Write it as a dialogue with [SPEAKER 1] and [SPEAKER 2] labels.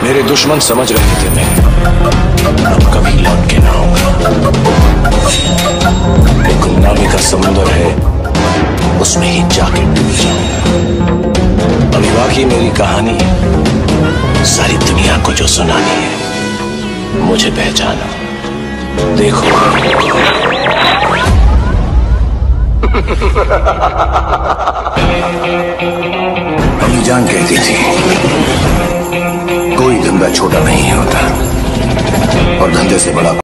[SPEAKER 1] मेरे दुश्मन समझ रहे थे मैं अब कभी लौट के ना आऊंगा। एक गुमनामी का समुंदर है, उसमें ही जाके डूब जाऊंगा। अभी बाकी मेरी कहानी सारी दुनिया को जो सुनानी है, मुझे पहचानो, देखो। अम्मी जान कहती थी कोई धंधा छोटा नहीं होता और धंधे से बड़ा